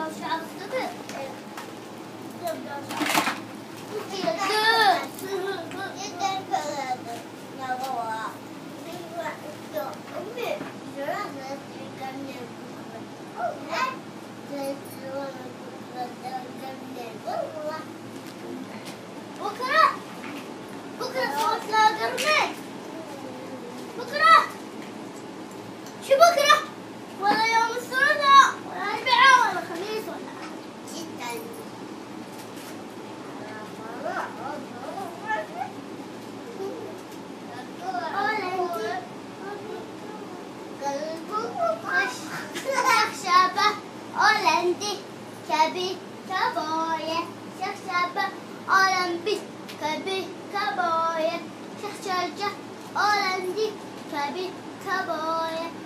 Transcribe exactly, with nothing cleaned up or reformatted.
بكرة بكرة صوت لا قرمي بكرة شو بكرة ولا يوم الثلاثاء ولا الأربعاء ولا الخميس ولا جدا شخشبة أولندي كبي كباية شخشبة أولمبي كبي كباية شخشجة أولندي كبي كباية